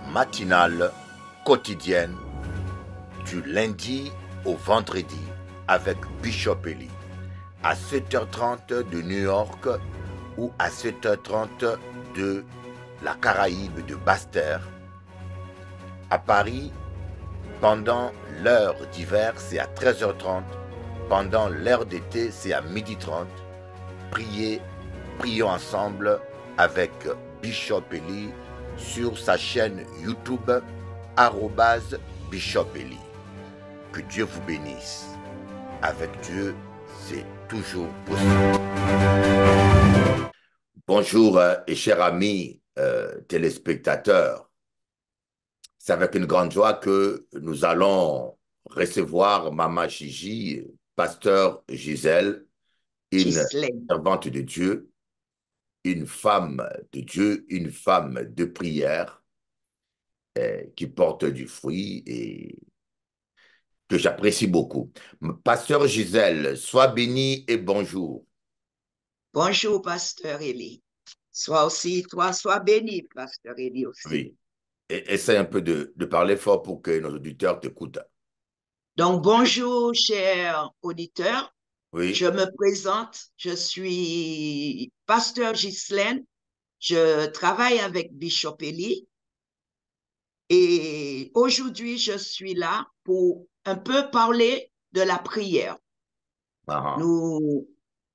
matinale quotidienne du lundi au vendredi avec Bishop Eli à 7h30 de New York ou à 7h30 de la Caraïbe de Basse-Terre. À Paris, pendant l'heure d'hiver, c'est à 13h30. Pendant l'heure d'été, c'est à 12h30. Prions ensemble avec Bishop Eli sur sa chaîne YouTube @Bishop Eli. Que Dieu vous bénisse. Avec Dieu, c'est toujours possible. Bonjour et chers amis téléspectateurs. C'est avec une grande joie que nous allons recevoir Maman Gigi, pasteur Gisèle, une servante de Dieu, une femme de Dieu, une femme de prière qui porte du fruit et que j'apprécie beaucoup. Pasteur Gisèle, sois bénie et bonjour. Bonjour, pasteur Eli. Sois béni, pasteur Eli aussi. Oui. Essaie un peu de parler fort pour que nos auditeurs t'écoutent. Donc, bonjour, chers auditeurs. Oui. Je me présente. Je suis pasteur Ghislaine. Je travaille avec Bishop Eli. Et aujourd'hui, je suis là pour un peu parler de la prière. Nous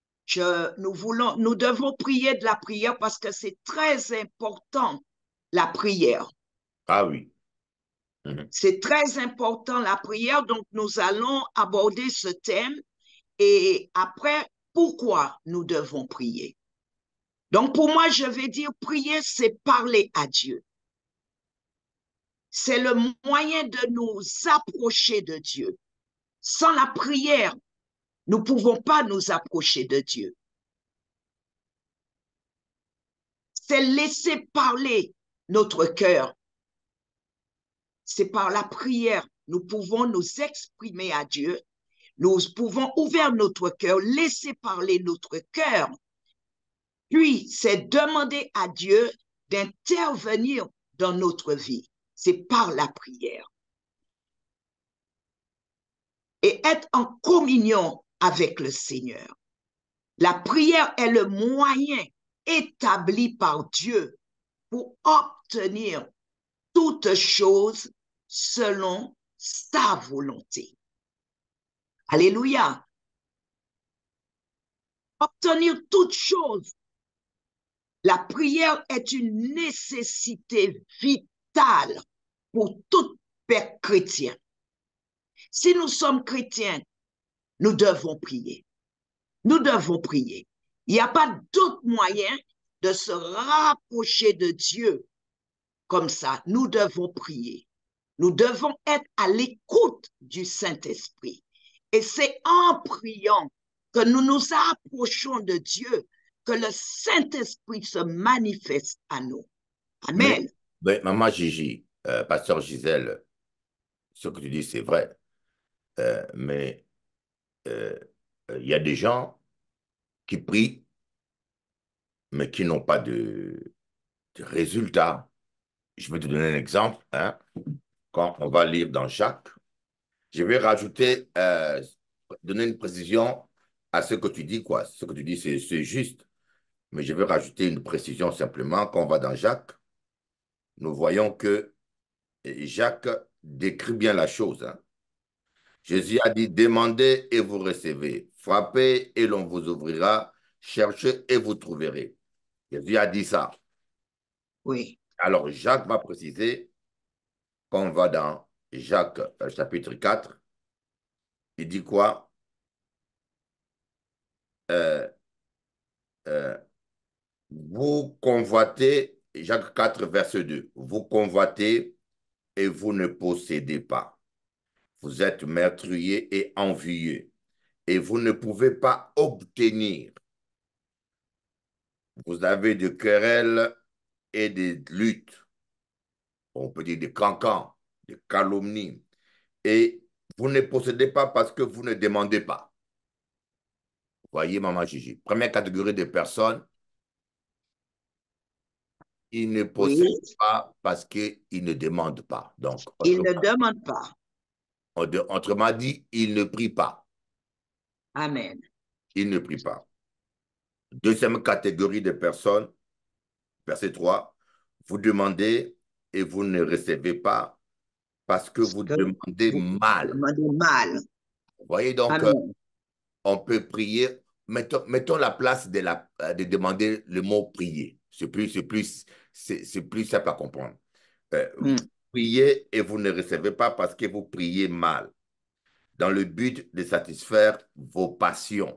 devons prier de la prière parce que c'est très important, la prière. Ah oui. C'est très important, la prière. Donc, nous allons aborder ce thème et après, pourquoi nous devons prier. Donc, pour moi, je vais dire prier, c'est parler à Dieu. C'est le moyen de nous approcher de Dieu. Sans la prière, nous ne pouvons pas nous approcher de Dieu. C'est laisser parler notre cœur. C'est par la prière, nous pouvons nous exprimer à Dieu. Nous pouvons ouvrir notre cœur, laisser parler notre cœur. Puis, c'est demander à Dieu d'intervenir dans notre vie. C'est par la prière. Et être en communion avec le Seigneur. La prière est le moyen établi par Dieu pour obtenir toutes choses selon sa volonté. Alléluia. Obtenir toutes choses. La prière est une nécessité vitale pour tout père chrétien. Si nous sommes chrétiens, nous devons prier. Nous devons prier. Il n'y a pas d'autre moyen de se rapprocher de Dieu comme ça. Nous devons prier. Nous devons être à l'écoute du Saint-Esprit. Et c'est en priant que nous nous approchons de Dieu que le Saint-Esprit se manifeste à nous. Amen. Mais Maman Gigi, pasteur Gisèle, ce que tu dis, c'est vrai. Mais il y a des gens qui prient, mais qui n'ont pas de résultat. Je vais te donner un exemple. Quand on va lire dans Jacques, je vais rajouter, donner une précision à ce que tu dis, quoi. Ce que tu dis, c'est juste. Mais je vais rajouter une précision simplement. Quand on va dans Jacques, nous voyons que Jacques décrit bien la chose. Jésus a dit, demandez et vous recevez. Frappez et l'on vous ouvrira. Cherchez et vous trouverez. Jésus a dit ça. Oui. Alors, Jacques va préciser, quand on va dans Jacques chapitre 4, il dit quoi? Euh, euh, Vous convoitez, Jacques 4, verset 2, vous convoitez et vous ne possédez pas. Vous êtes meurtriers et envieux et vous ne pouvez pas obtenir. Vous avez des querelles et des luttes, on peut dire des cancans, des calomnies, et vous ne possédez pas parce que vous ne demandez pas. Voyez, Maman Gigi, première catégorie de personnes, Il ne Oui, possède pas parce qu'il ne demande pas. Donc, il ne demande pas. autrement dit, il ne prie pas. Amen. Il ne prie pas. Deuxième catégorie de personnes, verset 3, vous demandez et vous ne recevez pas parce que Ce vous que demandez vous mal. demandez mal. Vous voyez donc, Amen. on peut prier. Mettons la place de demander le mot prier. C'est plus simple à comprendre. Vous Mm. priez et vous ne recevez pas parce que vous priez mal, dans le but de satisfaire vos passions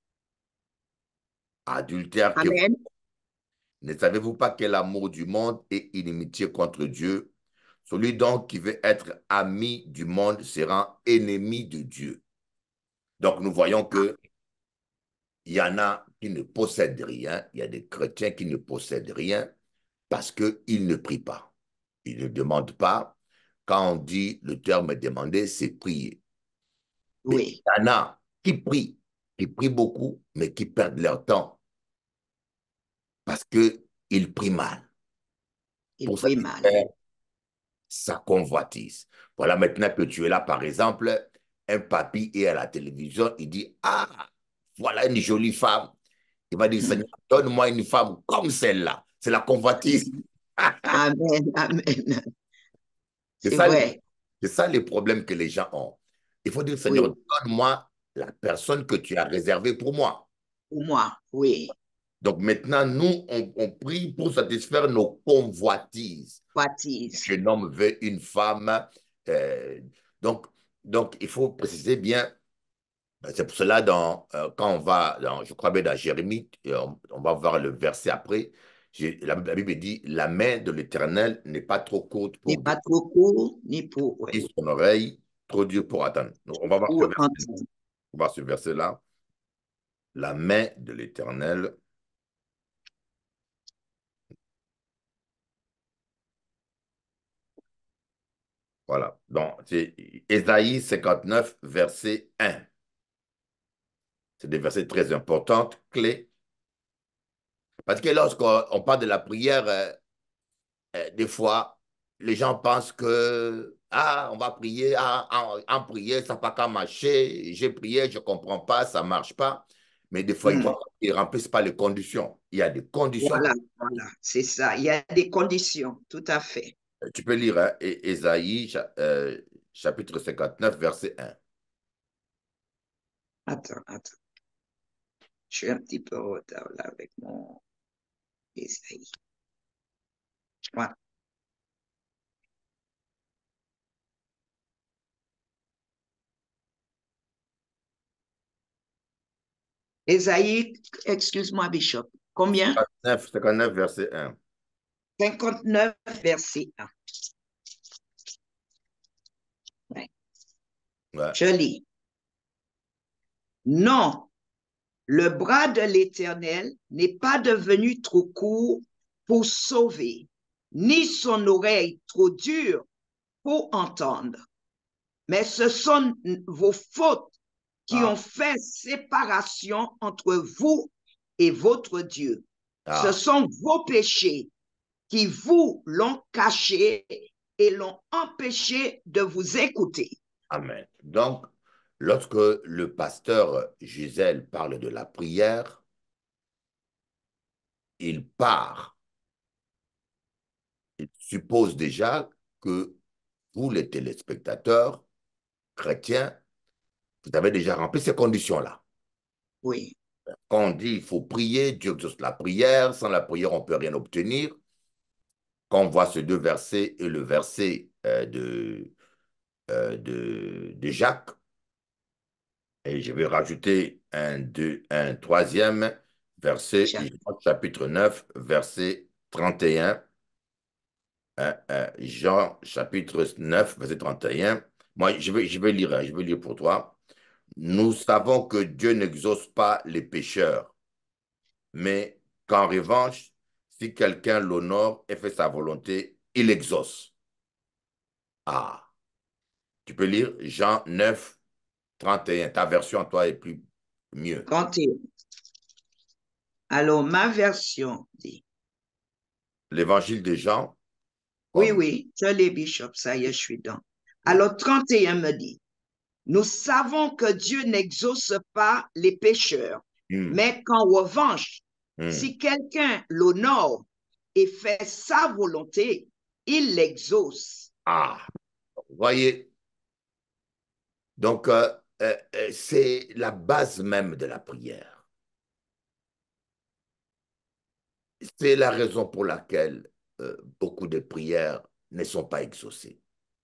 adultères que vous. Amen. Ne savez-vous pas que l'amour du monde est inimitié contre Dieu? Celui donc qui veut être ami du monde sera ennemi de Dieu. Donc nous voyons que il y en a qui ne possèdent rien, il y a des chrétiens qui ne possèdent rien parce qu'ils ne prient pas. Ils ne demandent pas. Quand on dit le terme demander, c'est prier. Mais il Oui, y en a qui prient beaucoup, mais qui perdent leur temps parce qu'ils prient mal il pour prie mal. satisfaire sa convoitise. Voilà, maintenant que tu es là, par exemple, un papy est à la télévision, il dit, ah, voilà une jolie femme. Il va dire, Mm. Seigneur, donne-moi une femme comme celle-là. C'est la convoitise. Amen. Amen. C'est C'est ça, vrai. c'est ça les problèmes que les gens ont. Il faut dire, Seigneur, Oui, donne-moi la personne que tu as réservée pour moi. pour moi. Oui. Donc maintenant, nous, on prie pour satisfaire nos convoitises. Un Baptise. jeune homme veut une femme. euh, donc, donc, il faut préciser bien. C'est pour cela, quand on va, je crois bien dans Jérémie, on va voir le verset après, la Bible dit, la main de l'Éternel n'est pas trop courte N'est pour pas guérir, trop court, ni pour, ni oui, son oreille trop dure pour attendre. Donc, on va voir ce pour verset, entendre. on va voir ce verset-là. La main de l'Éternel, voilà. Donc, c'est Ésaïe 59, verset 1. C'est des versets très importants, clés. Parce que lorsqu'on parle de la prière, des fois, les gens pensent que, ah, on va prier, ah, en prier, ça n'a pas qu'à marcher, j'ai prié, je ne comprends pas, ça ne marche pas. Mais des fois, Mm. ils ne remplissent pas les conditions. Il y a des conditions. Voilà, voilà, c'est ça. Il y a des conditions, tout à fait. Tu peux lire hein, Ésaïe, chapitre 59, verset 1. Attends, attends. Je suis un petit peu en retard là avec mon Isaïe. Voilà. Isaïe, excuse-moi, Bishop. Combien? 59, verset 1. 59, verset 1. Ouais. Ouais. Je lis. Non, le bras de l'Éternel n'est pas devenu trop court pour sauver, ni son oreille trop dure pour entendre. Mais ce sont vos fautes qui ont Ah, fait séparation entre vous et votre Dieu. Ce ah, sont vos péchés qui vous l'ont caché et l'ont empêché de vous écouter. amen. Donc, lorsque le pasteur Gisèle parle de la prière, il part, il suppose déjà que vous, les téléspectateurs chrétiens, vous avez déjà rempli ces conditions-là. Oui, Quand on dit il faut prier, Dieu exauce la prière, sans la prière, on ne peut rien obtenir. Quand on voit ces deux versets et le verset de Jacques, et je vais rajouter un troisième verset, Jean chapitre 9, verset 31. Jean chapitre 9, verset 31. Moi, je vais lire, hein, je vais lire pour toi. Nous savons que Dieu n'exauce pas les pécheurs, mais qu'en revanche, si quelqu'un l'honore et fait sa volonté, il exauce. Ah, tu peux lire Jean 9, 31. Ta version à toi est plus mieux. 31. Alors, ma version dit, l'évangile de Jean, Oui, comme... oui, je l'ai, Bishop, ça y est, je suis dedans. Oui. Alors, 31 me dit, nous savons que Dieu n'exauce pas les pécheurs, Hmm, mais qu'en revanche, hmm. si quelqu'un l'honore et fait sa volonté, il l'exauce. Ah, vous voyez, donc c'est la base même de la prière. C'est la raison pour laquelle beaucoup de prières ne sont pas exaucées.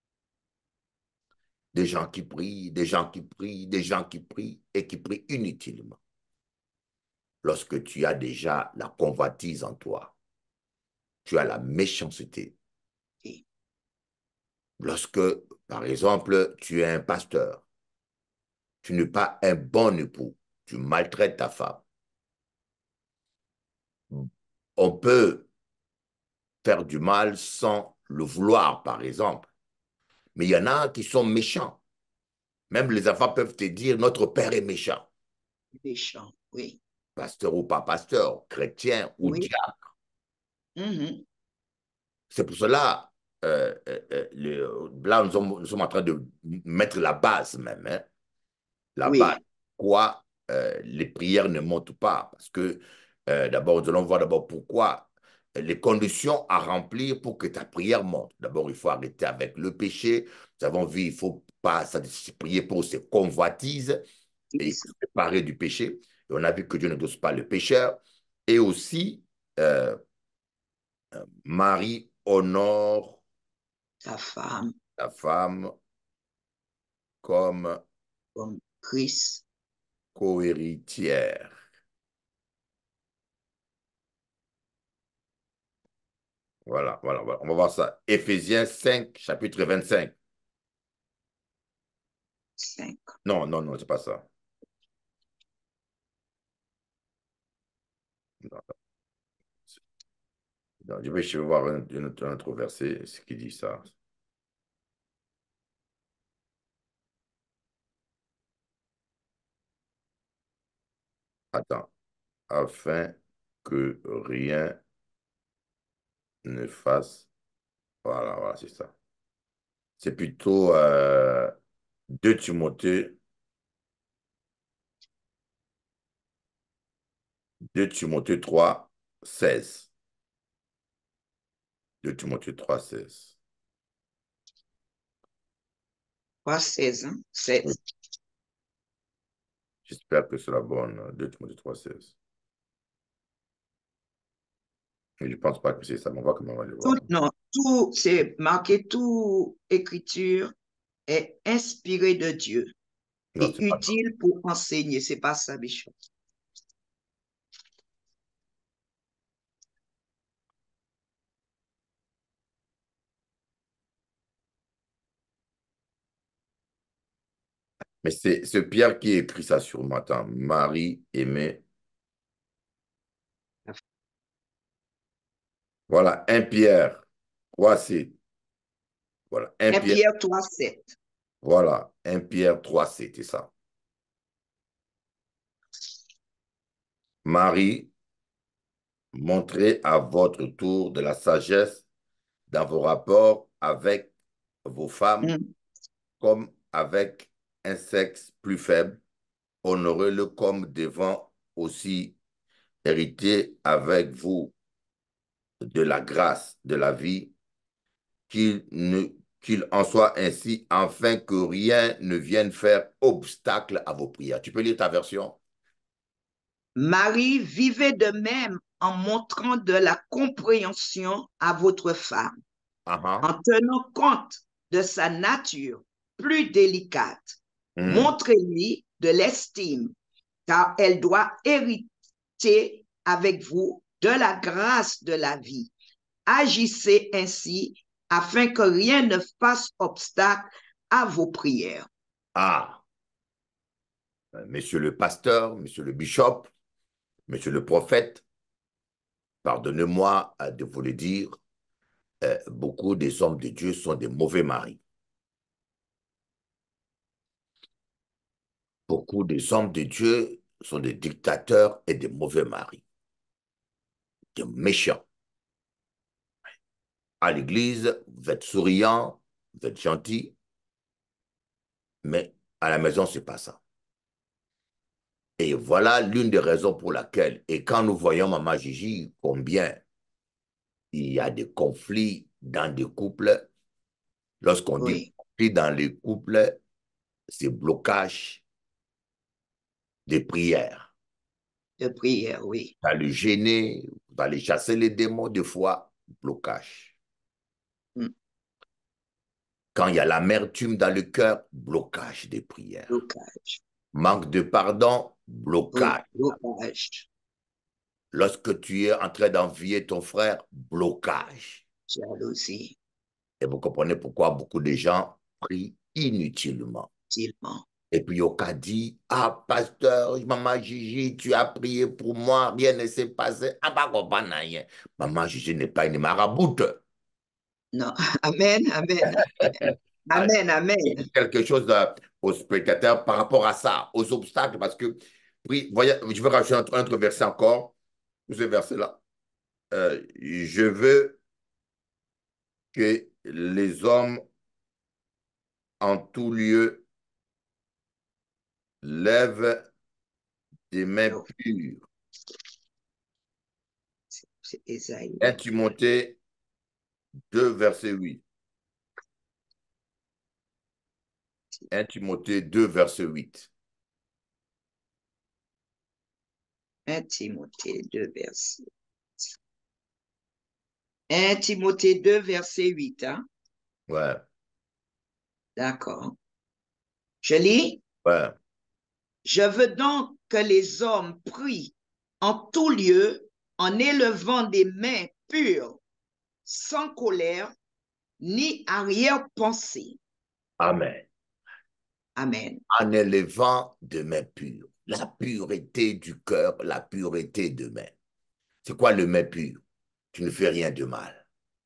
Des gens qui prient, des gens qui prient, des gens qui prient et qui prient inutilement. Lorsque tu as déjà la convoitise en toi, tu as la méchanceté. Et Lorsque, par exemple, tu es un pasteur, tu n'es pas un bon époux, tu maltraites ta femme. On peut faire du mal sans le vouloir, par exemple. Mais il y en a qui sont méchants. Même les enfants peuvent te dire, notre père est méchant. méchant, oui, Pasteur ou pas pasteur, chrétien ou oui. diable. Mhm. C'est pour cela, là, nous sommes en train de mettre la base même. Hein, la base. Oui, Pourquoi les prières ne montent pas? Parce que d'abord, nous allons voir d'abord pourquoi les conditions à remplir pour que ta prière monte. D'abord, il faut arrêter avec le péché. Nous avons vu, il ne faut pas se prier pour ses convoitises et se séparer du péché. Et on a vu que Dieu ne dose pas le pécheur. Et aussi, euh, Marie honore ta femme la femme comme comme Christ. co-héritière. Voilà, voilà, voilà. On va voir ça. Éphésiens 5, chapitre 25. 5. Non, non, non, c'est pas ça. Non, non, je vais voir un autre verset, ce qui dit ça. Attends. Afin que rien ne fasse. Voilà, voilà, c'est ça. C'est plutôt 2 Timothée, 2 Timothée 3, 16. 2 Timothée 3, 16. Pas 16, hein? 7. Oui. J'espère que c'est la bonne. 2 Timothée 3, 16. Mais je ne pense pas que c'est ça, mais on va quand même aller Tout, voir. non, tout, c'est marqué, tout écriture est inspirée de Dieu Non, et c'est pas ça. utile pour enseigner. C'est pas ça, Bishop. Mais c'est Pierre qui écrit ça sur Matin. Marie aimée. Voilà, 1 Pierre 3, 7. Voilà, 1 1 Pierre, Pierre 3, 7. voilà, 1 Pierre 3, 7, c'est ça. Marie, montrez à votre tour de la sagesse dans vos rapports avec vos femmes Mm. comme avec un sexe plus faible. Honorez-le comme devant aussi hériter avec vous de la grâce de la vie, qu'il ne, qu'il en soit ainsi, afin que rien ne vienne faire obstacle à vos prières. Tu peux lire ta version? Marie, vivait de même en montrant de la compréhension à votre femme, Ah, ah. en tenant compte de sa nature plus délicate. Hmm. Montrez-lui de l'estime, car elle doit hériter avec vous de la grâce de la vie. Agissez ainsi afin que rien ne fasse obstacle à vos prières. Ah, monsieur le pasteur, monsieur le bishop, monsieur le prophète, pardonnez-moi de vous le dire, beaucoup des hommes de Dieu sont des mauvais maris. Beaucoup des hommes de Dieu sont des dictateurs et des mauvais maris, des méchants. À l'église, vous êtes souriant, vous êtes gentil, mais à la maison, ce n'est pas ça. Et voilà l'une des raisons pour laquelle, et quand nous voyons Maman Gigi, combien il y a des conflits dans des couples, lorsqu'on dit Oui, conflit dans les couples, c'est blocage des prières. de prière, oui. Tu vas le gêner, tu vas aller chasser les démons, des fois, blocage. Mm. Quand il y a l'amertume dans le cœur, blocage des prières. Blocage. Manque de pardon, Oui, blocage. blocage. Lorsque tu es en train d'envier ton frère, blocage. Jalousie, Et vous comprenez pourquoi beaucoup de gens prient inutilement. tellement. Et puis, au cas dit, ah, pasteur, maman Gigi, tu as prié pour moi, rien ne s'est passé. Ah, bah, comprendre rien. Maman Gigi n'est pas une maraboute. Non. Amen, amen. Ah, Amen, amen. quelque chose aux spectateurs par rapport à ça, aux obstacles, parce que, oui, voyez, je vais rajouter un autre verset encore, ce verset-là. Je veux que les hommes en tout lieu lèvent des mains Non, pures. c'est Esaïe. 1 Timothée 2, verset 8. 1 Timothée 2, verset 8. 1 Timothée 2, verset. 1 Timothée 2, verset 8. Hein? Ouais, D'accord. Je lis. ouais. Je veux donc que les hommes prient en tout lieu en élevant des mains pures, sans colère ni arrière-pensée. Amen. Amen. En élevant de mains pures. La pureté du cœur, la pureté de main. C'est quoi le main pur? Tu ne fais rien de mal.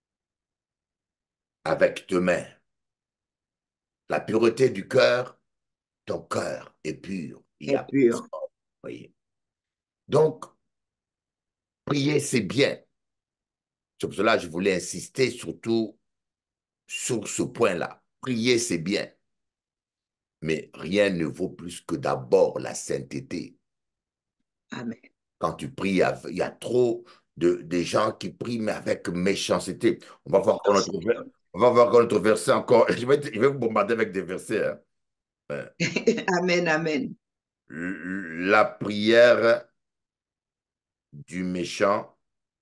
Avec tes mains. La pureté du cœur, ton cœur est pur. Il n'y Et a pas de pure. sang. Voyez. Donc, prier, c'est bien. C'est pour cela que je voulais insister surtout sur ce point-là. Prier, c'est bien. Mais rien ne vaut plus que d'abord la sainteté. Amen. Quand tu pries, il y a trop de gens qui prient, mais avec méchanceté. On va voir encore notre verset encore. Je vais vous bombarder avec des versets. Hein. Ouais. Amen, amen. La prière du méchant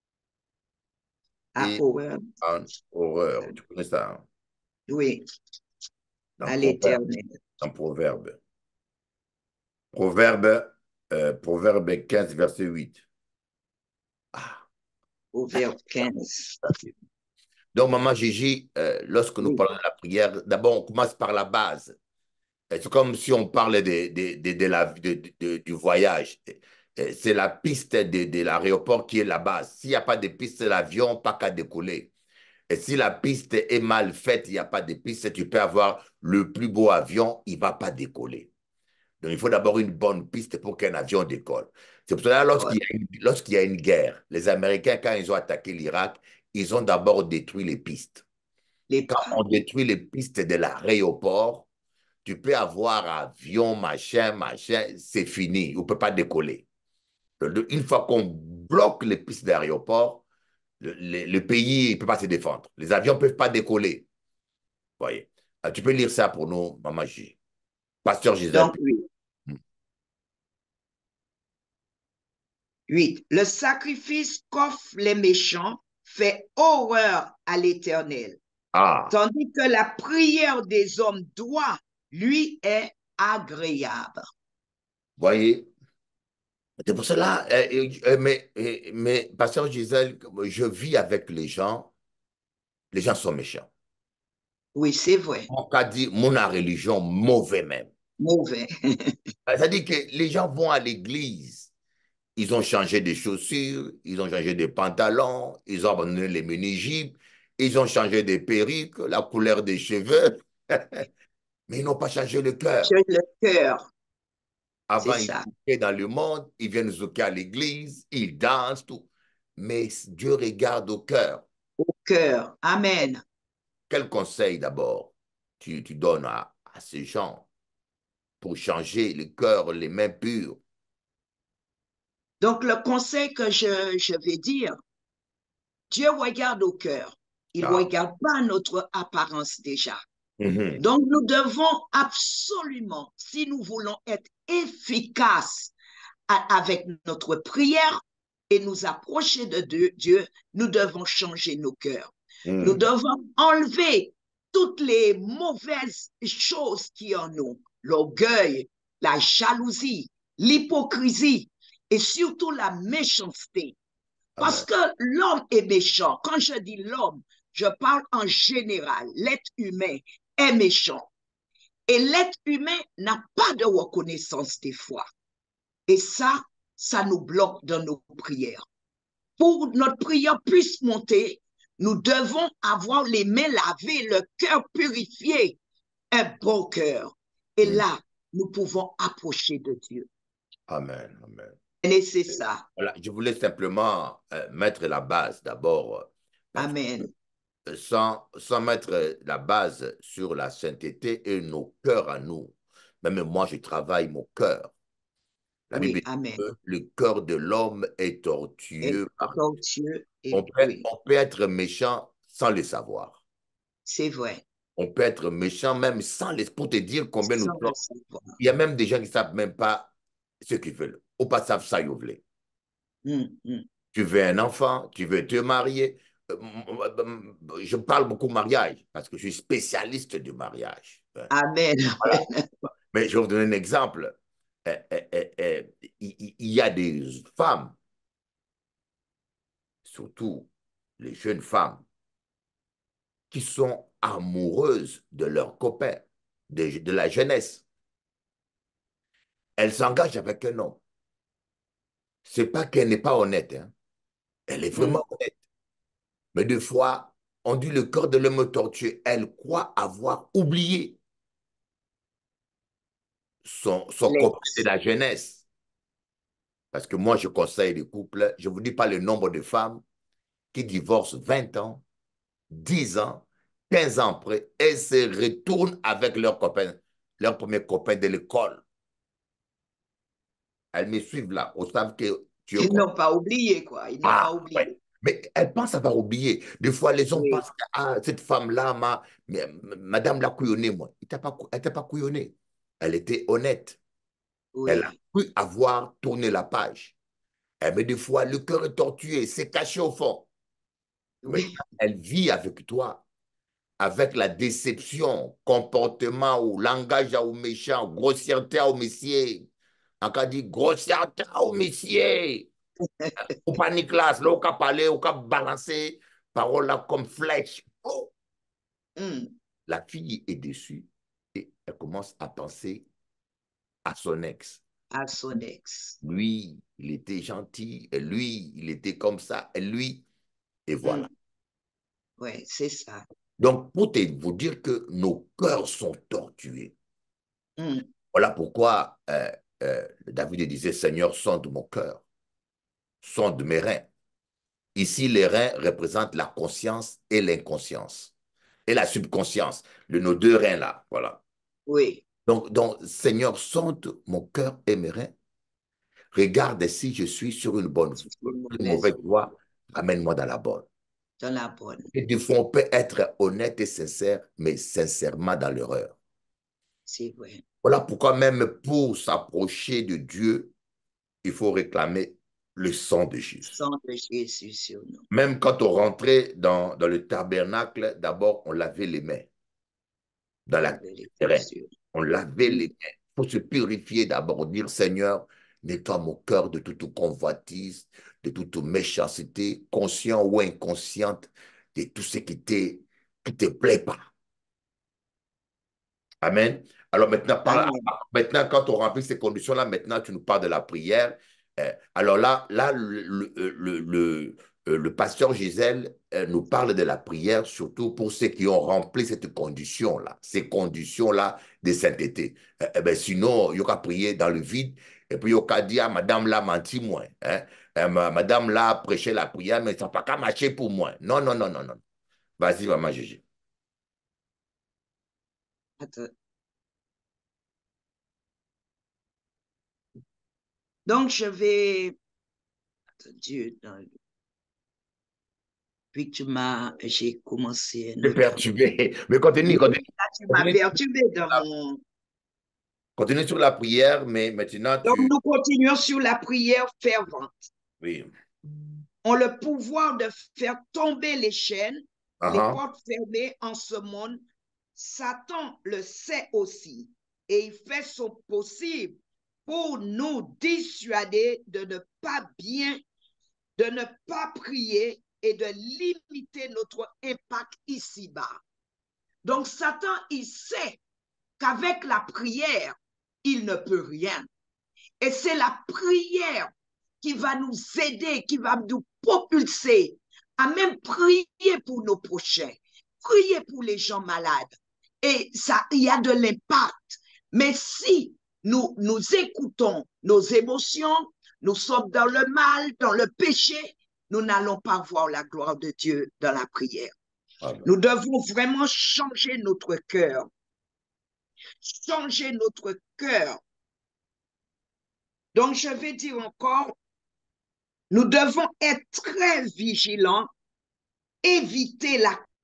À est horreur. en horreur. Tu connais ça, hein? Oui, Dans à Proverbe. l'éternel. Dans Proverbe. Proverbe, Proverbe 15, verset 8. Ah, Au vers 15. donc, Maman Gigi, lorsque nous Oui, parlons de la prière, d'abord, on commence par la base. C'est comme si on parlait du voyage. C'est la piste de l'aéroport qui est la base. S'il n'y a pas de piste, l'avion, pas qu'à décoller. Et si la piste est mal faite, il n'y a pas de piste, tu peux avoir le plus beau avion, il ne va pas décoller. Donc, il faut d'abord une bonne piste pour qu'un avion décolle. C'est pour cela, ouais. lorsqu'il y a une guerre, les Américains, quand ils ont attaqué l'Irak, ils ont d'abord détruit les pistes. Les Quand pas. on détruit les pistes de l'aéroport, tu peux avoir avion, machin, machin, c'est fini. On ne peut pas décoller. Une fois qu'on bloque les pistes d'aéroport, le pays ne peut pas se défendre. Les avions ne peuvent pas décoller. Voyez. Ah, tu peux lire ça pour nous, Maman J. Pasteur Gisèle. Donc, oui. 8. Le sacrifice qu'offrent les méchants fait horreur à l'Éternel, Ah, tandis que la prière des hommes droits lui est agréable. voyez. C'est pour cela, mais Pasteur Gisèle, je vis avec les gens sont méchants. Oui, c'est vrai. On a dit, mon religion, mauvais même. Mauvais. C'est-à-dire que les gens vont à l'église, ils ont changé de chaussures, ils ont changé de pantalons, ils ont abandonné les mini-jupes, ils ont changé de perruques, la couleur des cheveux, mais ils n'ont pas changé le cœur. J'ai le cœur. C'est Avant, ils ça. étaient dans le monde, ils viennent zouker à l'église, ils dansent, tout. Mais Dieu regarde au cœur. Au cœur. Amen. Quel conseil d'abord tu donnes à ces gens pour changer le cœur, les mains pures? Donc, le conseil que je vais dire, Dieu regarde au cœur. Il ne Ah. regarde pas notre apparence déjà. Mhm. Donc, nous devons absolument, si nous voulons être efficaces avec notre prière et nous approcher de Dieu, nous devons changer nos cœurs. Nous Mhm. devons enlever toutes les mauvaises choses qui en nous, l'orgueil, la jalousie, l'hypocrisie et surtout la méchanceté. Parce Amen. que l'homme est méchant. Quand je dis l'homme, je parle en général. L'être humain est méchant. Et l'être humain n'a pas de reconnaissance des fois. Et ça nous bloque dans nos prières. Pour que notre prière puisse monter, nous devons avoir les mains lavées, le cœur purifié, un bon cœur. Et Mhm. là, nous pouvons approcher de Dieu. Amen. Amen. Et c'est ça. Voilà, je voulais simplement mettre la base d'abord, parce que Amen. sans mettre la base sur la sainteté et nos cœurs à nous, même moi je travaille mon cœur. La Bible Oui, dit amen. que le cœur de l'homme est Et tortueux. tortueux, On et peut, oui, on peut être méchant sans le savoir. c'est vrai. On peut être méchant même sans les... Pour te dire combien nous Sans le sommes. savoir. Il y a même des gens qui ne savent même pas ce qu'ils veulent. Ou pas savent ça, ils veulent. Mm, mm. Tu veux un enfant, tu veux te marier. Je parle beaucoup mariage parce que je suis spécialiste du mariage. Amen. Voilà. Mais je vais vous donner un exemple. Il y a des femmes, surtout les jeunes femmes, qui sont amoureuses de leurs copains, de la jeunesse. Elles s'engagent avec un homme. C'est pas qu'elle n'est pas honnête, hein. Elle est Mm. vraiment honnête. Mais des fois, on dit le cœur de l'homme tortueux. Elle croit avoir oublié son copain de L'ex. la jeunesse. Parce que moi, je conseille les couples, je ne vous dis pas le nombre de femmes qui divorcent 20 ans, 10 ans, 15 ans après et se retournent avec leur copain, leur premier copain de l'école. Elles me suivent là. Ils savent que tu es Ils con. n'ont pas oublié, quoi. Ils n'ont pas Ah, ouais. oublié. Mais elles pensent avoir oublié. Des fois, les hommes Oui, pensent que ah, cette femme-là, madame l'a couillonnée, moi. Elle t'a pas couillonnée. Elle était honnête. Elle a oui, pu avoir tourné la page. Mais des fois, le cœur est tortué, c'est caché au fond. oui. Maintenant, elle vit avec toi, avec la déception, comportement ou langage au méchant, grossièreté au messier. En cas dit grossièreté au messier. Ou pas Nicolas, là, au cas parler, au cas balancer, parole là comme flèche. Oh, Mm. la fille est déçue et elle commence à penser à son ex. À son ex. Lui, il était gentil, et lui, il était comme ça, et lui, et voilà. Mm. Oui, c'est ça. Donc, pour vous dire que nos cœurs sont tortués. Mm. Voilà pourquoi David disait, Seigneur, sonde mon cœur, sonde mes reins. Ici, les reins représentent la conscience et l'inconscience, et la subconscience, de nos deux reins là, voilà. Oui, Donc, Seigneur, sonde mon cœur et mes reins. Regarde si je suis sur c'est une une mauvaise mauvaise voie, ramène-moi dans la bonne. dans la bonne. Et des fois, on peut être honnête et sincère, mais sincèrement dans l'erreur. C'est vrai. Voilà pourquoi même pour s'approcher de Dieu, il faut réclamer le sang de Jésus. Sang de Jésus sur nous. Même quand on rentrait dans le tabernacle, d'abord, on lavait les mains dans On la avait les terrain. chaussures. On lavait Mm. les mains. Il faut se purifier d'abord, dire Seigneur, nettoie mon cœur de toute convoitise, de toute méchanceté, conscient ou inconsciente, de tout ce qui te plaît pas. Amen. Alors maintenant, Amen. maintenant, quand on remplit ces conditions-là, maintenant, tu nous parles de la prière. Alors là le pasteur Gisèle nous parle de la prière, surtout pour ceux qui ont rempli cette condition-là, ces conditions-là de sainteté. Ben, sinon, il y aura prier dans le vide, et puis il y aura dire, ah, madame l'a menti, moi. Hein? Madame là prêchait la prière, mais ça n'a pas qu'à marcher pour moi. Non, non, non, non, non. Vas-y, maman Gégé. Attends. Donc, je vais, Dieu, puis que j'ai commencé un Je suis autre. perturbé. Mais continue, Oui, continue. là, tu m'as Continue, perturbé dans mon. continue sur la prière, mais maintenant Donc, tu... nous continuons sur la prière fervente. Oui. Ont le pouvoir de faire tomber les chaînes, les Uh-huh. portes fermées en ce monde. Satan le sait aussi et il fait son possible pour nous dissuader de ne pas bien, de ne pas prier et de limiter notre impact ici-bas. Donc, Satan, il sait qu'avec la prière, il ne peut rien. Et c'est la prière qui va nous aider, qui va nous propulser à même prier pour nos prochains, prier pour les gens malades. Et ça, il y a de l'impact. Mais si nous écoutons nos émotions, nous sommes dans le mal, dans le péché, nous n'allons pas voir la gloire de Dieu dans la prière. Amen. Nous devons vraiment changer notre cœur, changer notre cœur. Donc, je vais dire encore, nous devons être très vigilants, éviter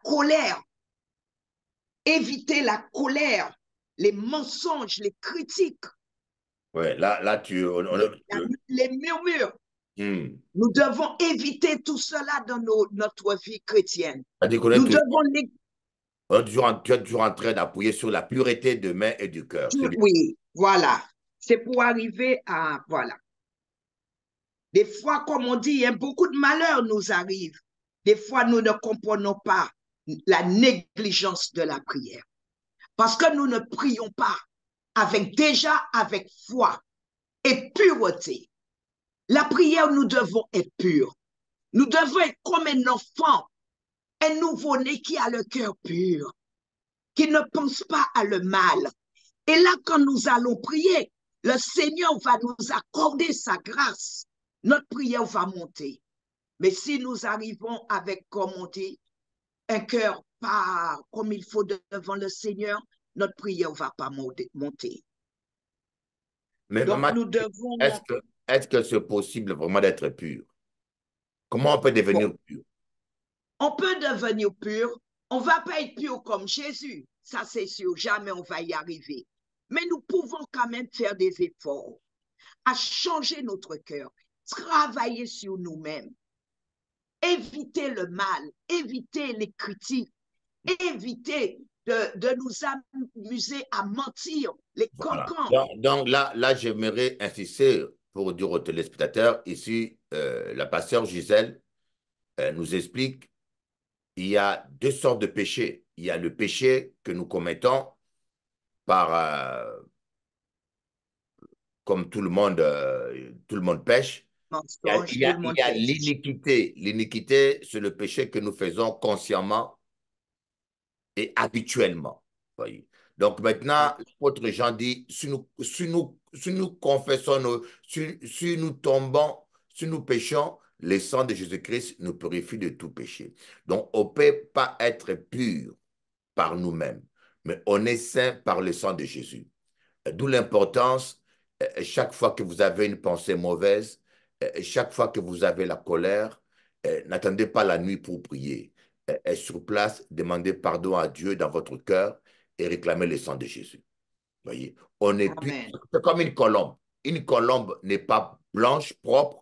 la colère, les mensonges, les critiques, Ouais, là tu... les murmures. Hmm. Nous devons éviter tout cela dans notre vie chrétienne. C'est-à-dire qu'on est Nous toujours, devons tu es toujours en train d'appuyer sur la pureté de main et du cœur. C'est bien. oui, voilà. C'est pour arriver à, voilà. Des fois, comme on dit, beaucoup de malheurs nous arrivent. Des fois, nous ne comprenons pas la négligence de la prière. Parce que nous ne prions pas avec foi et pureté. La prière, nous devons être purs. Nous devons être comme un enfant, un nouveau-né qui a le cœur pur, qui ne pense pas à le mal. Et là, quand nous allons prier, le Seigneur va nous accorder sa grâce. Notre prière va monter. Mais si nous arrivons avec, comme on dit, un cœur pas comme il faut devant le Seigneur, notre prière ne va pas monter. Mais Donc, maman, nous devons, est-ce que c'est possible vraiment d'être pur? Comment on peut devenir bon, pur? on peut devenir pur. On ne va pas être pur comme Jésus. Ça, c'est sûr. Jamais on va y arriver. Mais nous pouvons quand même faire des efforts à changer notre cœur, travailler sur nous-mêmes, éviter le mal, éviter les critiques, éviter de nous amuser à mentir, les Voilà. cancans. Donc là j'aimerais insister pour dire aux téléspectateurs, ici, la pasteur Gisèle nous explique, il y a deux sortes de péchés. Il y a le péché que nous commettons par, comme tout le monde pêche. Mensonge, tout le Il monde y a pêche. l'iniquité. L'iniquité, c'est le péché que nous faisons consciemment et habituellement. Voyez. Donc maintenant, l'apôtre Jean dit, si nous confessons, si nous tombons, si nous péchons, le sang de Jésus-Christ nous purifie de tout péché. Donc on ne peut pas être pur par nous-mêmes, mais on est saint par le sang de Jésus. D'où l'importance, chaque fois que vous avez une pensée mauvaise, chaque fois que vous avez la colère, n'attendez pas la nuit pour prier. Sur place, demandez pardon à Dieu dans votre cœur et réclamez le sang de Jésus. Voyez, on est plus, Amen. c'est comme une colombe. Une colombe n'est pas blanche, propre,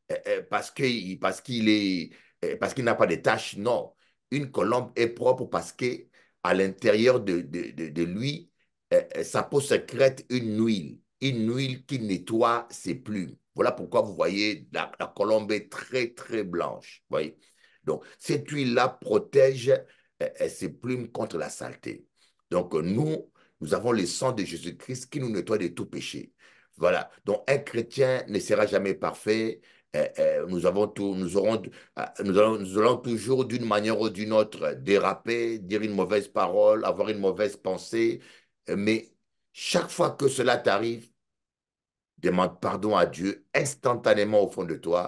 parce qu'il n'a pas de taches. Non, une colombe est propre parce que à l'intérieur de lui, sa peau sécrète une huile qui nettoie ses plumes. Voilà pourquoi vous voyez la colombe est très très blanche. Voyez. Donc cette huile-là protège ses plumes contre la saleté. Donc nous avons le sang de Jésus-Christ qui nous nettoie de tout péché. Voilà. Donc, un chrétien ne sera jamais parfait. Nous avons tout, nous allons toujours, d'une manière ou d'une autre, déraper, dire une mauvaise parole, avoir une mauvaise pensée. Mais chaque fois que cela t'arrive, demande pardon à Dieu instantanément au fond de toi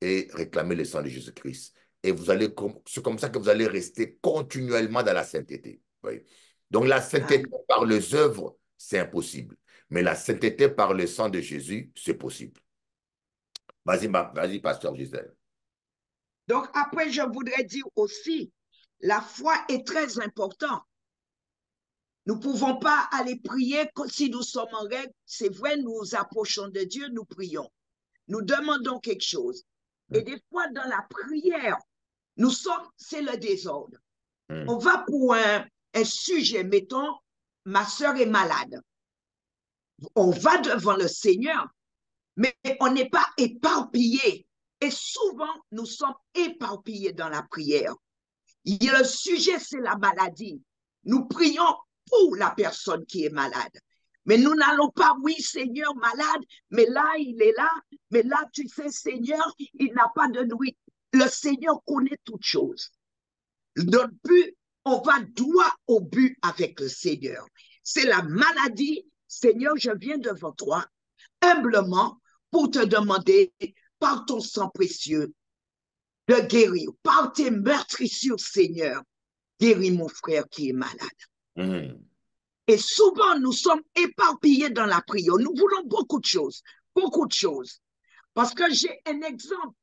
et réclamer le sang de Jésus-Christ. Et vous allez, c'est comme ça que vous allez rester continuellement dans la sainteté. Oui. Donc la sainteté Amen. par les œuvres, c'est impossible. Mais la sainteté par le sang de Jésus, c'est possible. Vas-y, pasteur Gisèle. Donc, après, je voudrais dire aussi, la foi est très importante. Nous ne pouvons pas aller prier si nous sommes en règle. C'est vrai, nous approchons de Dieu, nous prions. Nous demandons quelque chose. Et des fois, dans la prière, c'est le désordre. On va pour un sujet, mettons, ma soeur est malade. On va devant le Seigneur, mais on n'est pas éparpillé. Et souvent, nous sommes éparpillés dans la prière. Le sujet, c'est la maladie. Nous prions pour la personne qui est malade. Mais nous n'allons pas, oui, Seigneur, malade, mais là, il est là. Mais là, tu sais, Seigneur, il n'a pas de nuit. Le Seigneur connaît toutes choses. Notre but, on va droit au but avec le Seigneur. C'est la maladie. Seigneur, je viens devant toi humblement pour te demander par ton sang précieux de guérir, par tes meurtrissures, Seigneur, guéris mon frère qui est malade. Et souvent, nous sommes éparpillés dans la prière. Nous voulons beaucoup de choses, beaucoup de choses. Parce que j'ai un exemple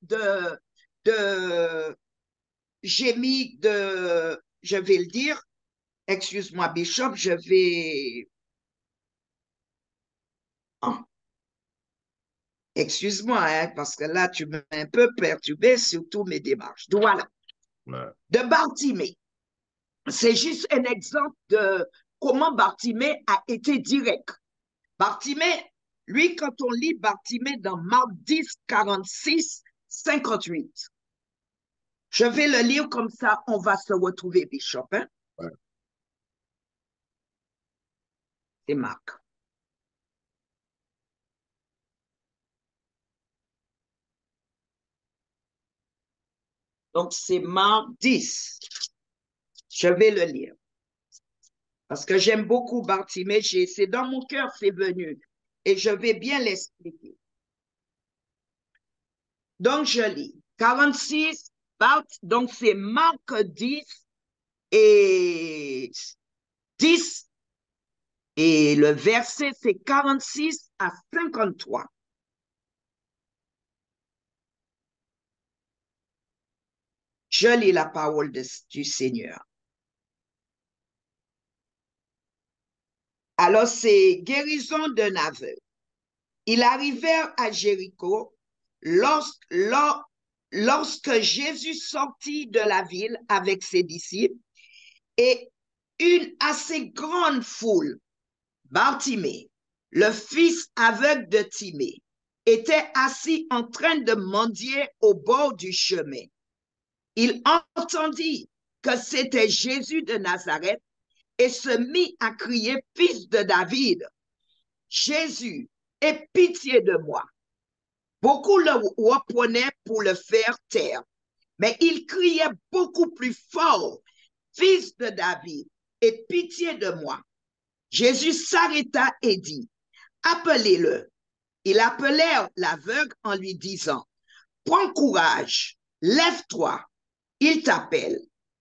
j'ai mis je vais le dire, excuse-moi, Bishop, je vais... Oh. Excuse-moi, hein, parce que là, tu m'as un peu perturbé sur tous mes démarches. Voilà. Ouais. De Bartimée. C'est juste un exemple de comment Bartimée a été direct. Bartimée, lui, quand on lit Bartimée dans Marc 10, 46, 58, je vais le lire comme ça, on va se retrouver, Bishop. Hein? Ouais. C'est Marc. Donc, c'est Marc 10. Je vais le lire. Parce que j'aime beaucoup Bartimée, c'est dans mon cœur, c'est venu. Et je vais bien l'expliquer. Donc, je lis. 46, donc c'est Marc 10 et 10. Et le verset, c'est 46 à 53. Je lis la parole du Seigneur. Alors, c'est guérison d'un aveugle. Ils arrivèrent à Jéricho lorsque Jésus sortit de la ville avec ses disciples et une assez grande foule. Bartimée, le fils aveugle de Timée, était assis en train de mendier au bord du chemin. Il entendit que c'était Jésus de Nazareth et se mit à crier, « Fils de David, Jésus, aie pitié de moi. » Beaucoup le reprenaient pour le faire taire, mais il criait beaucoup plus fort, « Fils de David, aie pitié de moi. » Jésus s'arrêta et dit, « Appelez-le. » Ils appelèrent l'aveugle en lui disant, « Prends courage, lève-toi, il t'appelle. »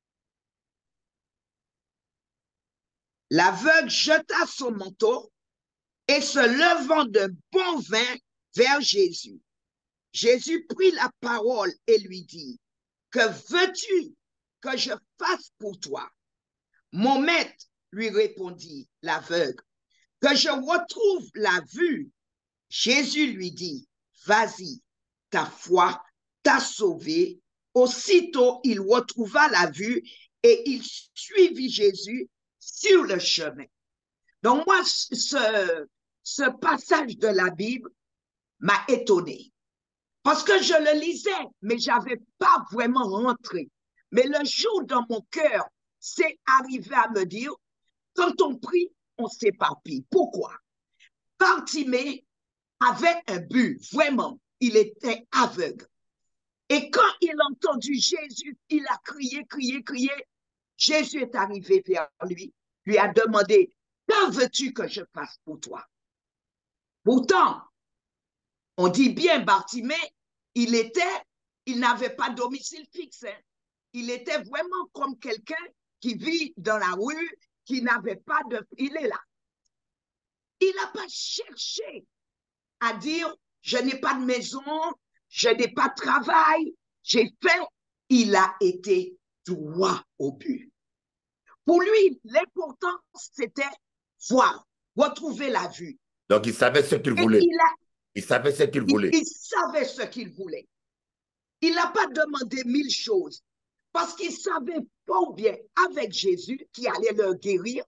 L'aveugle jeta son manteau et se levant d'un bon vin vers Jésus. Jésus prit la parole et lui dit, « Que veux-tu que je fasse pour toi? » « Mon maître, lui répondit l'aveugle, « que je retrouve la vue. » Jésus lui dit, « Vas-y, ta foi t'a sauvé. » Aussitôt, il retrouva la vue et il suivit Jésus sur le chemin. Donc moi, ce passage de la Bible m'a étonné parce que je le lisais, mais je n'avais pas vraiment rentré. Mais le jour dans mon cœur, c'est arrivé à me dire, quand on prie, on s'éparpille. Pourquoi? Bartimée avait un but, vraiment, il était aveugle. Et quand il a entendu Jésus, il a crié, crié, crié. Jésus est arrivé vers lui a demandé, « Que veux-tu que je fasse pour toi? » Pourtant, on dit bien, Bartimée, il était il n'avait pas de domicile fixe. Hein. Il était vraiment comme quelqu'un qui vit dans la rue, qui n'avait pas de... Il est là. Il n'a pas cherché à dire, je n'ai pas de maison, je n'ai pas de travail, j'ai fait. Il a été droit au but. Pour lui, l'important, c'était voir, retrouver la vue. Donc, il savait ce qu'il Et voulait. Il savait ce qu'il voulait. il savait ce qu'il voulait. Il n'a pas demandé mille choses parce qu'il savait fort bien avec Jésus qui allait le guérir.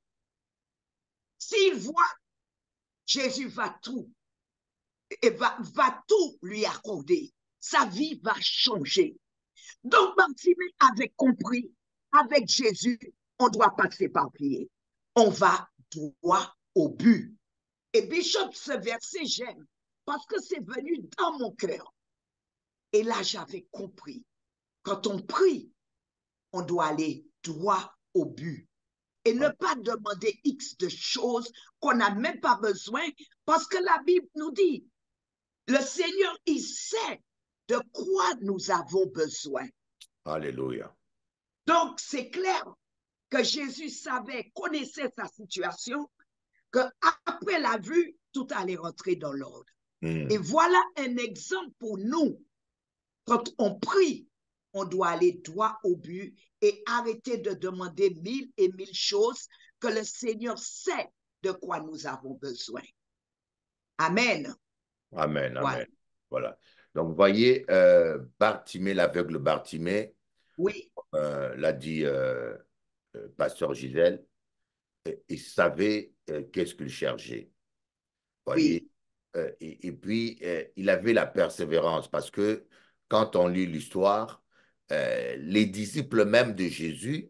S'il voit, Jésus va tout et va tout lui accorder. Sa vie va changer. Donc, Bartimée avait compris, avec Jésus, on ne doit pas s'éparpiller. On va droit au but. Et Bishop, ce verset, j'aime parce que c'est venu dans mon cœur. Et là, j'avais compris. Quand on prie, on doit aller droit au but et ne pas demander X de choses qu'on n'a même pas besoin parce que la Bible nous dit, le Seigneur, il sait de quoi nous avons besoin. Alléluia. Donc, c'est clair que Jésus savait, connaissait sa situation, qu'après la vue, tout allait rentrer dans l'ordre. Et voilà un exemple pour nous. Quand on prie, on doit aller droit au but et arrêter de demander mille et mille choses que le Seigneur sait de quoi nous avons besoin. Amen. Amen, Voilà. amen. Voilà. Donc, voyez, Bartimée, l'aveugle Bartimée, Oui, l'a dit Pasteur Gisèle, il savait qu'est-ce qu'il cherchait. Voyez. oui, Et puis, il avait la persévérance parce que quand on lit l'histoire, les disciples même de Jésus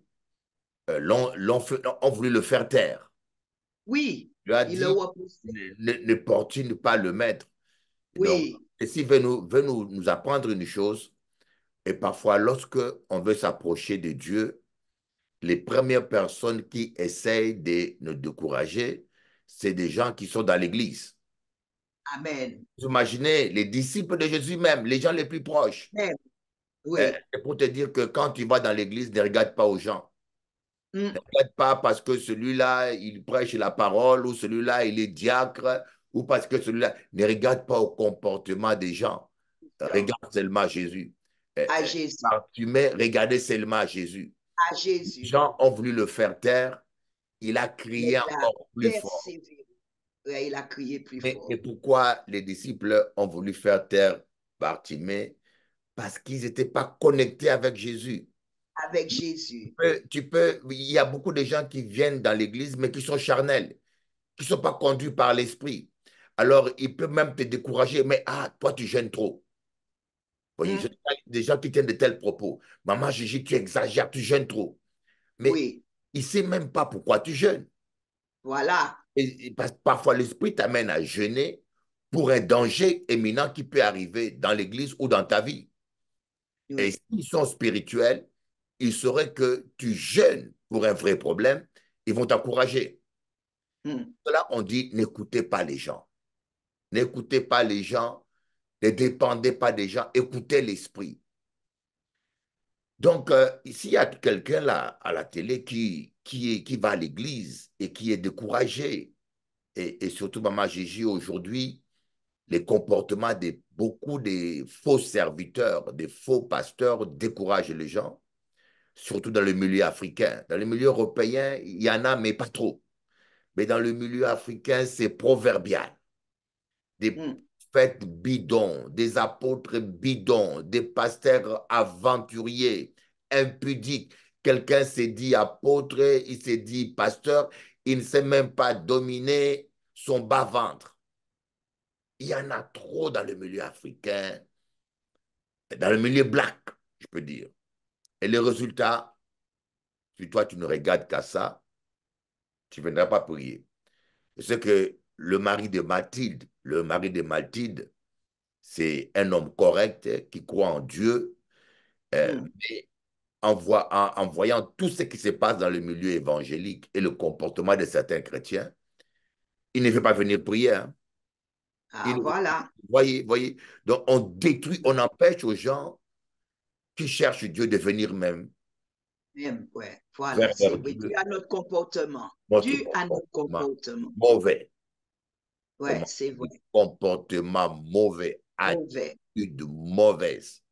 ont voulu le faire taire. oui. Il lui a Il le dit, repoussait. ne portune pas le maître. Donc, Oui, ceci veut nous apprendre une chose. Et parfois, lorsque on veut s'approcher de Dieu, les premières personnes qui essayent de nous décourager, c'est des gens qui sont dans l'église. amen. Vous imaginez les disciples de Jésus même, les gens les plus proches. Amen. Oui. C'est pour te dire que quand tu vas dans l'église, ne regarde pas aux gens. Ne Mm. regarde pas parce que celui-là, il prêche la parole ou celui-là, il est diacre ou parce que celui-là, ne regarde pas au comportement des gens. Non. Regarde seulement Jésus. À Jésus. Bartimée, regardez seulement Jésus. À Les Jésus. gens ont voulu le faire taire. Il a Mais crié il a encore plus fort. persévéré. Ouais, il a crié plus Mais fort. pourquoi les disciples ont voulu faire taire Bartimée? Parce qu'ils n'étaient pas connectés avec Jésus. Avec Jésus. Il y a beaucoup de gens qui viennent dans l'église, mais qui sont charnels, qui ne sont pas conduits par l'esprit. Alors, ils peuvent même te décourager, mais ah, toi, tu gênes trop. Vous voyez, Mm. des gens qui tiennent de tels propos. Maman Gigi, tu exagères, tu gênes trop. Mais Oui. il ne sait même pas pourquoi tu jeûnes. Voilà. Parfois, l'esprit t'amène à jeûner pour un danger éminent qui peut arriver dans l'église ou dans ta vie. Et Oui. s'ils sont spirituels, ils sauraient que tu jeûnes pour un vrai problème, ils vont t'encourager. Mm. Là, on dit n'écoutez pas les gens. N'écoutez pas les gens, ne dépendez pas des gens, écoutez l'esprit. Donc, s'il y a quelqu'un là à la télé qui va à l'église et qui est découragé, et surtout Maman Gigi aujourd'hui, les comportements de beaucoup de faux serviteurs, des faux pasteurs découragent les gens, surtout dans le milieu africain. Dans le milieu européen, il y en a, mais pas trop. Mais dans le milieu africain, c'est proverbial. Des Mm. prophètes bidons, des apôtres bidons, des pasteurs aventuriers, impudiques. Quelqu'un s'est dit apôtre, il s'est dit pasteur, il ne sait même pas dominer son bas-ventre. Il y en a trop dans le milieu africain, dans le milieu black, je peux dire. Et le résultat, si toi tu ne regardes qu'à ça, tu ne viendras pas prier. C'est que le mari de Mathilde, c'est un homme correct qui croit en Dieu, Mm. mais en voyant tout ce qui se passe dans le milieu évangélique et le comportement de certains chrétiens, il ne veut pas venir prier. Hein. Ah, voilà. Voyez. Donc, on détruit, on empêche aux gens qui cherchent Dieu de venir même Même, ouais. Voilà, vers c'est oui, dû Dieu. à notre comportement. Notre Dû à notre comportement comportement. mauvais. Ouais, Comment? c'est vrai. Comportement mauvais, Mauvais. attitude mauvaise.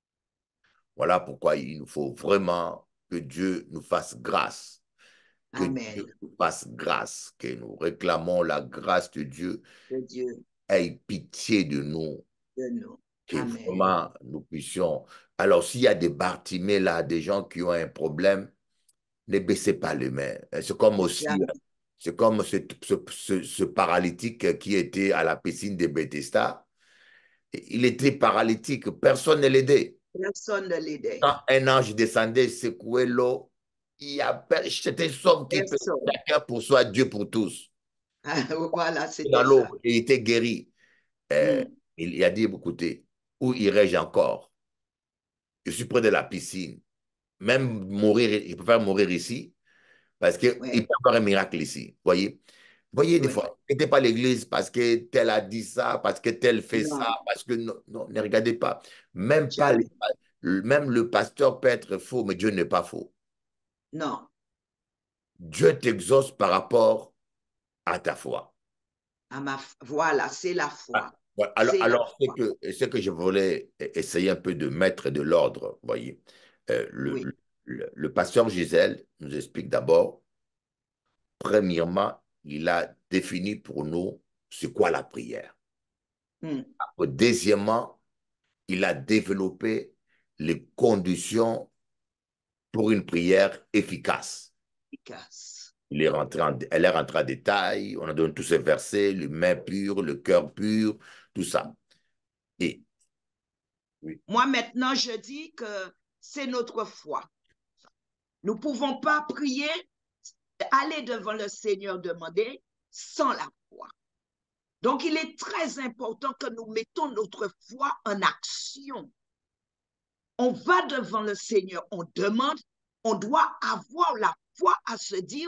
Voilà pourquoi il nous faut vraiment que Dieu nous fasse grâce. Que Amen. Dieu nous fasse grâce. Que nous réclamons la grâce de Dieu. Que Dieu Ait pitié de nous. de nous. Que Amen. vraiment nous puissions. Alors, s'il y a des Bartimée là, des gens qui ont un problème, ne baissez pas les mains. C'est comme aussi, Jamais. c'est comme ce paralytique qui était à la piscine de Bethesda. Il était paralytique, personne ne l'aidait. Personne ne l'aidait. Quand un ange descendait, secouait l'eau, c'était sauf qui peut, Personne. chacun pour soi, Dieu pour tous. Voilà, Dans c'était l'eau, ça. il était guéri. Euh, Hmm. il a dit, écoutez, où irai-je encore? Je suis près de la piscine. Même mourir, il peut faire mourir ici, parce qu'il peut Ouais, y avoir un miracle ici. Voyez, des ouais. fois, n'était pas l'église parce que tel a dit ça, parce que tel fait ça, Non, parce que non, non, ne regardez pas. Même pas, jamais. même le pasteur peut être faux, mais Dieu n'est pas faux. Non. Dieu t'exauce par rapport à ta foi. Voilà, c'est la Ah, foi. voilà. C'est la Alors foi. ce que je voulais essayer un peu de mettre de l'ordre, voyez. Euh, le, Oui. le pasteur Gisèle nous explique d'abord, premièrement, il a défini pour nous c'est quoi la prière. Hmm. Deuxièmement, il a développé les conditions pour une prière efficace. Efficace. Elle est rentrée en détail, on a donné tous ces versets, les mains pures, le cœur pur, tout ça. Et oui, Moi, maintenant, je dis que c'est notre foi. Nous ne pouvons pas prier, aller devant le Seigneur demander sans la foi. Donc, il est très important que nous mettons notre foi en action. On va devant le Seigneur, on demande, on doit avoir la foi à se dire,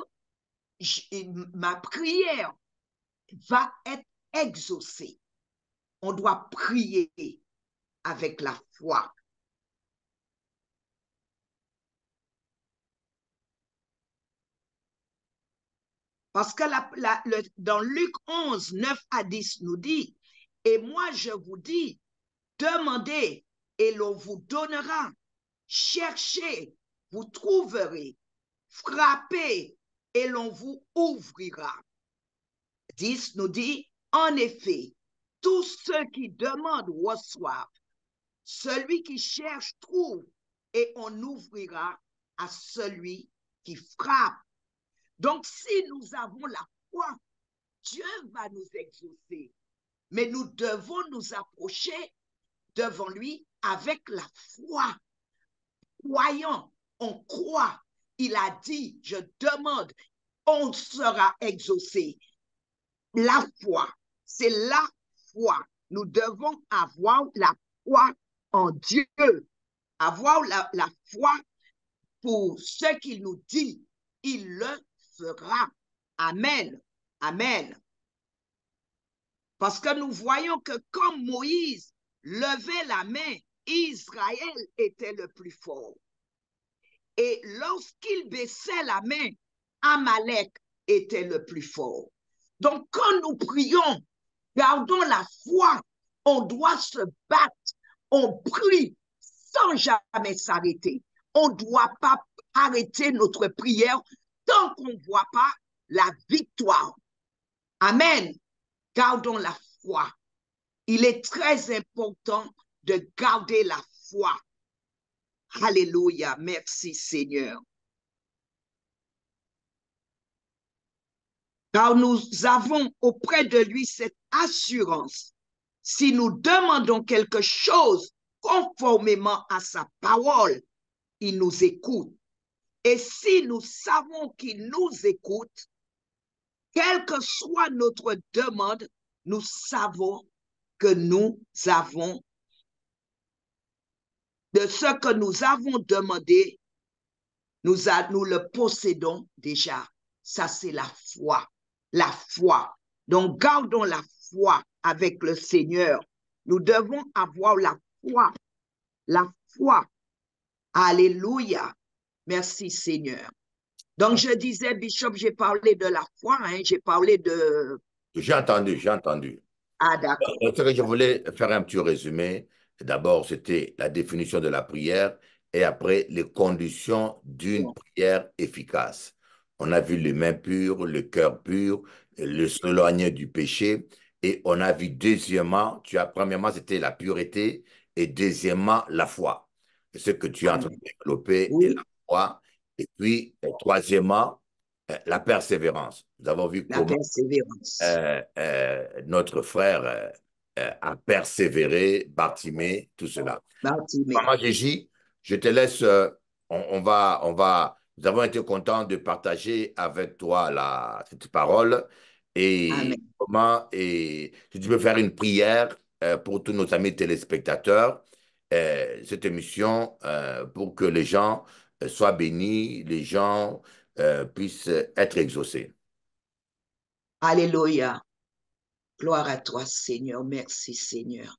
ma prière va être exaucée. On doit prier avec la foi. Parce que dans Luc 11, 9 à 10 nous dit, et moi je vous dis, demandez et l'on vous donnera, cherchez, vous trouverez, frappez et l'on vous ouvrira. 10 nous dit, en effet, tous ceux qui demandent reçoivent, celui qui cherche trouve et on ouvrira à celui qui frappe. Donc, si nous avons la foi, Dieu va nous exaucer. Mais nous devons nous approcher devant lui avec la foi. Croyant, on croit. Il a dit, je demande, on sera exaucé. La foi, c'est la foi. Nous devons avoir la foi en Dieu, avoir la foi pour ce qu'il nous dit. Il le fera. Amen. Amen. Parce que nous voyons que quand Moïse levait la main, Israël était le plus fort. Et lorsqu'il baissait la main, Amalek était le plus fort. Donc quand nous prions, gardons la foi, on doit se battre, on prie sans jamais s'arrêter. On ne doit pas arrêter notre prière tant qu'on ne voit pas la victoire. Amen. Gardons la foi. Il est très important de garder la foi. Alléluia. Merci Seigneur. Car nous avons auprès de lui cette assurance. Si nous demandons quelque chose conformément à sa parole, il nous écoute. Et si nous savons qu'il nous écoute, quelle que soit notre demande, nous savons que nous avons de ce que nous avons demandé, nous le possédons déjà. Ça, c'est la foi. La foi. Donc, gardons la foi avec le Seigneur. Nous devons avoir la foi. La foi. Alléluia. Merci, Seigneur. Donc, je disais, Bishop, j'ai parlé de la foi, hein, j'ai parlé de... J'ai entendu, j'ai entendu. Ah, d'accord. C'est que je voulais faire un petit résumé. D'abord, c'était la définition de la prière et après, les conditions d'une prière efficace. On a vu les mains pures, le cœur pur, le s'éloigner du péché. Et on a vu deuxièmement, premièrement, c'était la pureté et deuxièmement, la foi. Et ce que tu es en train de Amen. développer est la Oui, foi. Et puis, troisièmement, la persévérance. Nous avons vu la comment persévérance. notre frère a persévéré, Bartimée, tout cela. Bartimée. Maman Gigi, je te laisse, nous avons été contents de partager avec toi cette parole et Amen. comment, et si tu peux faire une prière pour tous nos amis téléspectateurs, cette émission, pour que les gens soient bénis, les gens puissent être exaucés. Alléluia. Gloire à toi, Seigneur. Merci, Seigneur.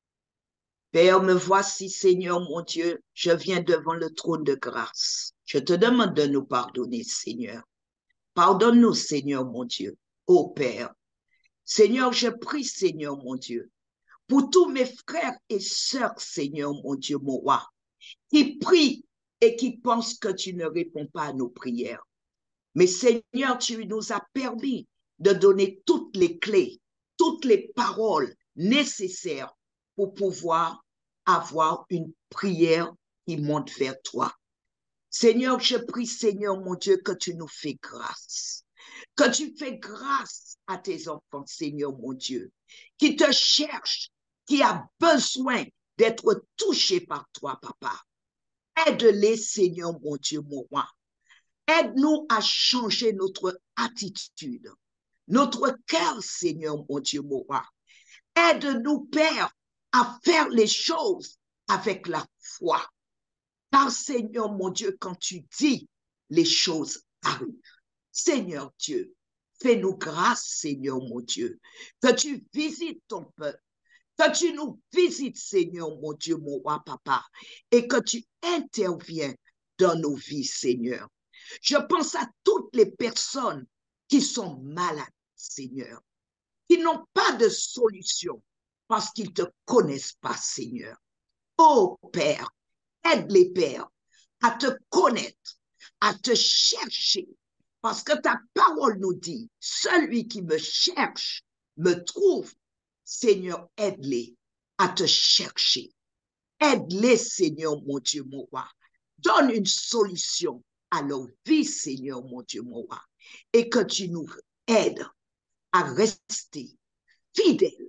Père, me voici, Seigneur mon Dieu. Je viens devant le trône de grâce. Je te demande de nous pardonner, Seigneur. Pardonne-nous, Seigneur mon Dieu. Ô Père. Seigneur, je prie, Seigneur mon Dieu, pour tous mes frères et sœurs, Seigneur mon Dieu, mon roi, qui prient et qui pensent que tu ne réponds pas à nos prières. Mais Seigneur, tu nous as permis de donner toutes les clés, toutes les paroles nécessaires pour pouvoir avoir une prière qui monte vers toi. Seigneur, je prie, Seigneur mon Dieu, que tu nous fais grâce. Que tu fais grâce à tes enfants, Seigneur mon Dieu, qui te cherchent, qui a besoin d'être touchés par toi, papa. Aide-les, Seigneur mon Dieu, mon roi. Aide-nous à changer notre attitude, notre cœur, Seigneur mon Dieu, mon roi. Aide-nous, Père, à faire les choses avec la foi. Car, Seigneur mon Dieu, quand tu dis, les choses arrivent. Seigneur Dieu, fais-nous grâce, Seigneur mon Dieu, que tu visites ton peuple, que tu nous visites, Seigneur mon Dieu, mon roi, papa, et que tu interviens dans nos vies, Seigneur. Je pense à toutes les personnes qui sont malades, Seigneur, qui n'ont pas de solution parce qu'ils ne te connaissent pas, Seigneur. Oh Père, aide les pères à te connaître, à te chercher, parce que ta parole nous dit, celui qui me cherche me trouve. Seigneur, aide-les à te chercher. Aide-les, Seigneur, mon Dieu, mon roi. Donne une solution à leur vie, Seigneur, mon Dieu, mon roi. Et que tu nous aides à rester fidèles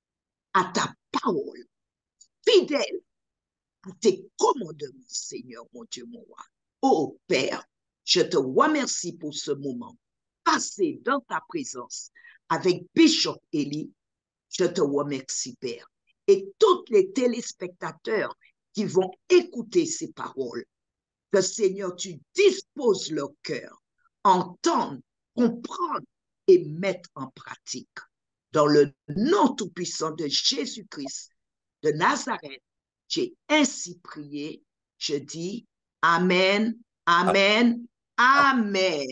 à ta parole, fidèles à tes commandements, Seigneur, mon Dieu, mon roi. Oh Père, je te remercie pour ce moment passé dans ta présence avec Bishop Eli. Je te remercie, Père. Et tous les téléspectateurs qui vont écouter ces paroles, que Seigneur, tu disposes leur cœur, entendre, comprendre et mettre en pratique. Dans le nom tout-puissant de Jésus-Christ de Nazareth, j'ai ainsi prié. Je dis Amen, Amen, Amen.